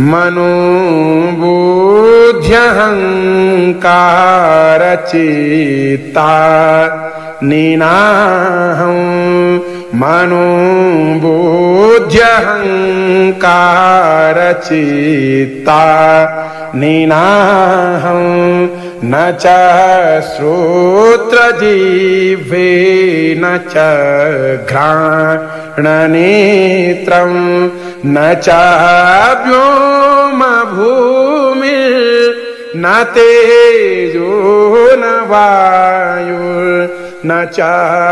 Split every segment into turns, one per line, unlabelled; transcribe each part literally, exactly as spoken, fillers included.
मनोबुद्ध्यहङ्कारचित्ता नीनाहं मनोबुद्ध्यहङ्कारचित्ता नीनाहं न च श्रोत्रजिह्वे न च घ्राणनेत्रं न च व्योमभूमिर्न तेजो न वायुर्न च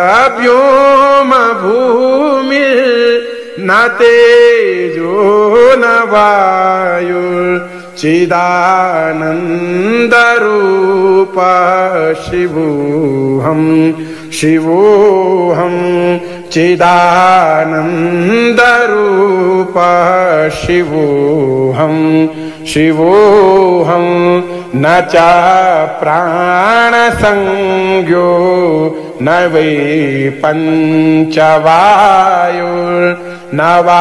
व्योमभूमिर्न तेजो न वायुर् चिदानन्दरूप शिवोऽहं शिवोऽहं चिदानन्दरूप शिवोऽहं शिवोऽहं न च प्राणसंज्ञो न वै पञ्चवायुर्न वा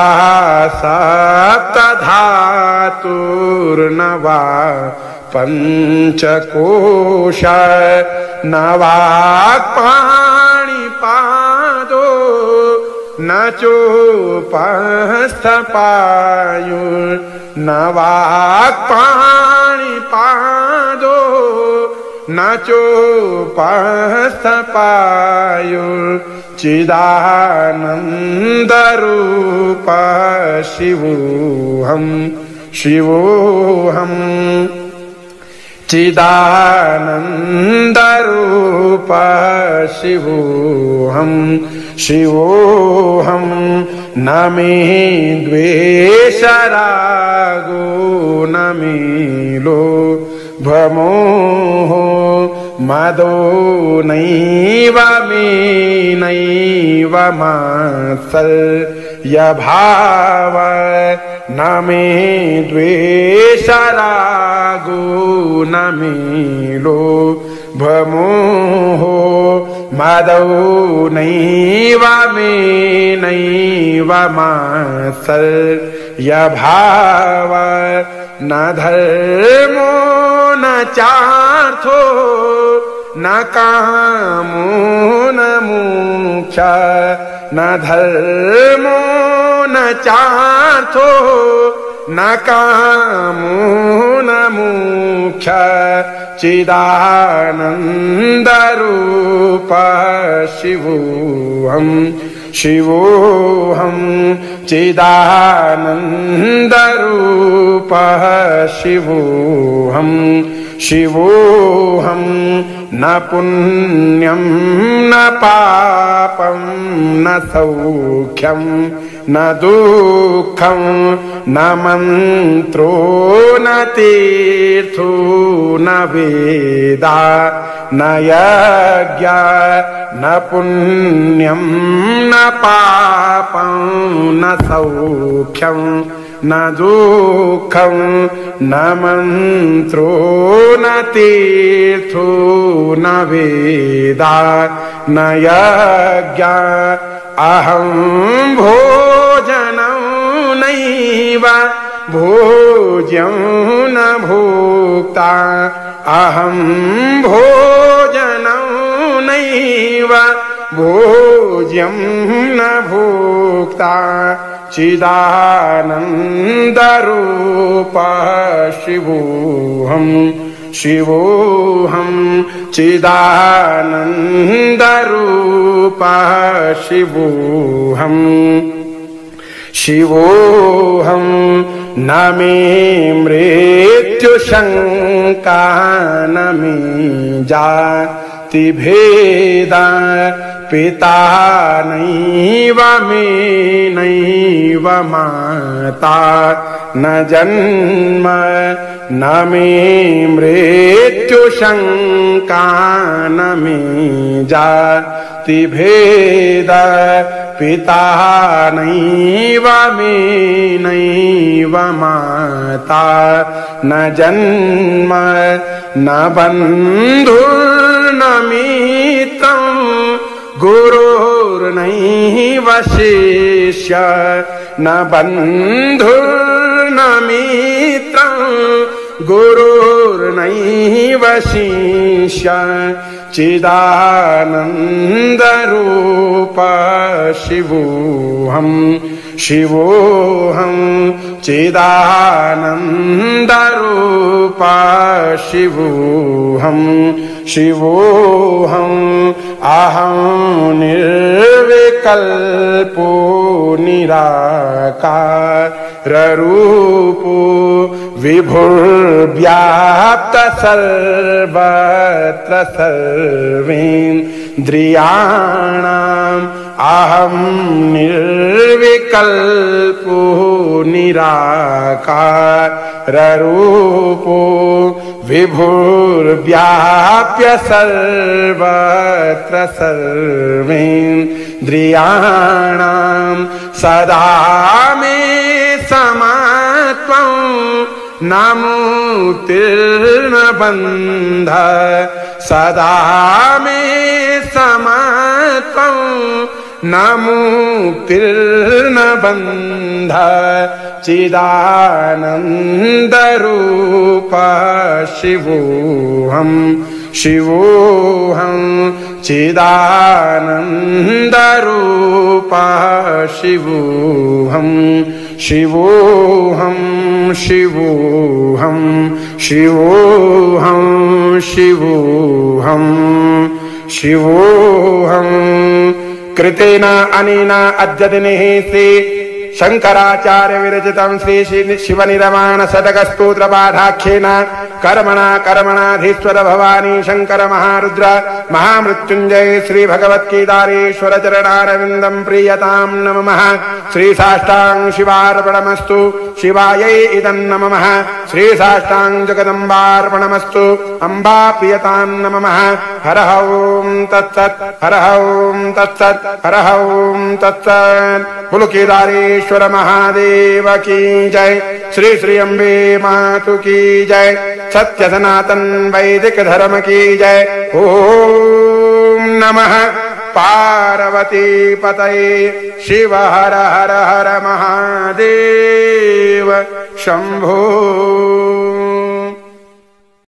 सप्तधातुर्न वा पञ्चकोश न वा पाणिपादो न चोपस्थपायुर्न वा पाणिपादो न चोपस्थपायुर् चिदानन्दरूप शिवोऽहं शिवोऽहं चिदानन्दरूप शिवोऽहं शिवोऽहं न मे द्वेषरागो न मे लोभमोह मदो नैव मे नैव मात्सर्यभाव न मे द्वेषरागो न मे लोभमोह मदो नैव मे नैव मात्सर्यभाव न धर्मो न चार्थो न कामो न मोक्ष न धर्मो न चार्थो न कामो न मोक्ष चिदानन्दरूप शिवोऽहं शिवोऽहं चिदानन्दरूप शिवोऽहं शिवोऽहं न पुण्यं न पापं न सौख्यं न दुःखं न मन्त्रो न तीर्थो न वेदा न यज्ञ न पुण्यं न पापं न सौख्यं न दुःखं न मन्त्रो न तीर्थो न वेदा न यज्ञ अहं भोजनं नैव भोज्यं न भोक्ता अहं भोजनं नैव भोज्यं न भोक्ता चिदानन्दरूप शिवोऽहं शिवोऽहं चिदानन्दरूप शिवोऽहं शिवोऽहं न मे मृत्युशङ्का न मे जातिभेदा पिता नैव मे नैव माता न जन्म न मे मृत्युशङ्का न मे जातिभेद पिता नैव मे नैव माता न जन्म न बन्धुर्न मित्रं गुरुर्नैव शिष्य न बन्धुर्न मित्रं गुरुर्नैव शिष्य चिदानन्दरूप शिवोऽहं शिवोऽहं चिदानन्दरूप शिवोऽहं शिवोऽहं अहं निर्विकल्पो निराकाररूपो विभुर्व्याप्त सर्वत्र सर्वेन्द्रियाणाम् अहं निर्विकल्पो निराकाररूपो विभुर्व्याप्य सर्वत्र सर्वेन्द्रियाणां सदा मे समात्वं न मुक्तिर्न बन्ध सदा मे समात्वं न मुक्तिर्न बन्ध चिदानन्दरूप शिवोऽहं शिवोऽहं चिदानन्दरूप शिवोऽहं शिवोऽहं शिवोऽहं शिवोऽहं शिवोऽहं शिवोऽहं कृतेन अनेन अद्य दिने श्री शंकराचार्य विरचितं श्री शिवनिरमाण शतक स्तोत्र पाठाख्येन कर्मणा कर्मणाधीश्वर भवानी शंकर महारुद्र महामृत्युंजय श्री भगवत्केदारेश्वर चरणारविंदं प्रीयतां नमः। श्री साष्टांग शिवार्पणमस्तु शिवायै इदं नमः। श्री साष्टांग जगदम्बार्पणमस्तु अम्बा प्रियतां नमः। हर ओं तत्सत् हर ओं तत्सत् हर ओं तत्सत्। बोलो केदारेश्वर महादेव की जय। श्री श्री अम्बे मातु की जय। सत्य सनातन वैदिक धर्म की जय। ओम नमः पार्वती पतये शिव हर हर हर महादेव शंभो।